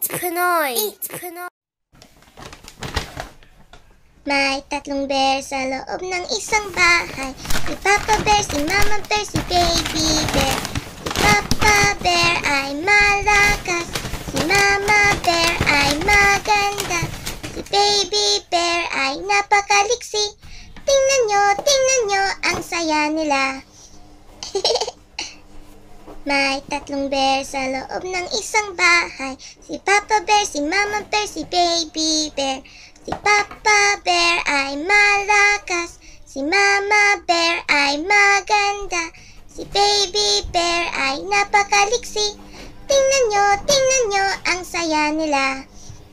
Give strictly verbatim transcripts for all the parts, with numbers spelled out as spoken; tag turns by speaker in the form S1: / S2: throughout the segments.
S1: Eat PINOY! Eat PINOY!
S2: May tatlong bear sa loob ng isang bahay. Si Papa Bear, si Mama Bear, si Baby Bear. Si Papa Bear ay malakas, si Mama Bear ay maganda, si Baby Bear ay napakaliksi. Tingnan nyo, tingnan nyo, ang saya nila. May tatlong bear sa loob ng isang bahay. Si Papa Bear, si Mama Bear, si Baby Bear. Si Papa Bear ay malakas, si Mama Bear ay maganda, si Baby Bear ay napakaliksi. Tingnan nyo, tingnan nyo, ang saya nila.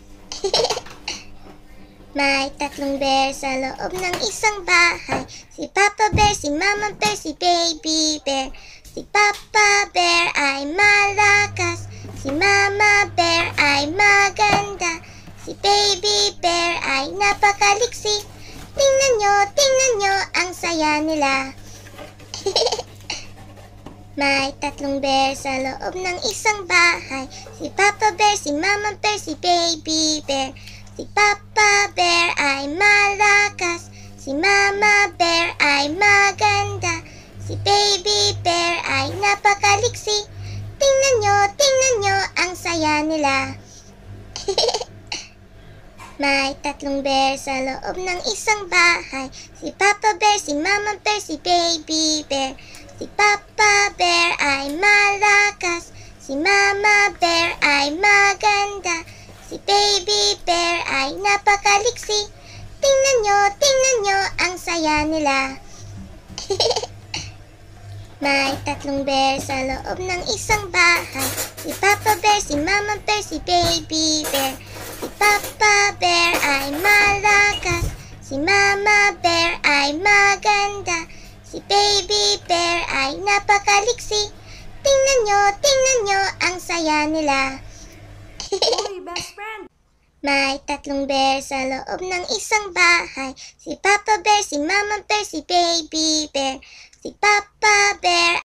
S2: May tatlong bear sa loob ng isang bahay. Si Papa Bear, si Mama Bear, si Baby Bear. Si Papa Bear ay malakas, si Mama Bear ay maganda, si Baby Bear ay napakaliksi. Tingnan nyo, tingnan nyo, ang saya nila. May tatlong bear sa loob ng isang bahay. Si Papa Bear, si Mama Bear, si Baby Bear. Si Papa Bear ay malakas, si Mama Bear ay maganda, si Baby Bear ay napakaliksi. Tingnan nyo, tingnan nyo, ang saya nila. May tatlong bear sa loob ng isang bahay. Si Papa Bear, si Mama Bear, si Baby Bear. Si Papa Bear ay malakas, si Mama Bear ay maganda, si Baby Bear ay napakaliksi. Tingnan nyo, tingnan nyo, ang saya nila. May tatlong bear sa loob ng isang bahay. Si Papa Bear, si Mama Bear, si Baby Bear. Si Papa Bear ay malakas, si Mama Bear ay maganda, si Baby Bear ay napakaliksi. Tingnan nyo, tingnan nyo, ang saya nila.
S1: Uy, best friend!
S2: May tatlong bear sa loob ng isang bahay. Si Papa Bear, si Mama Bear, si Baby Bear. Si Papa Bear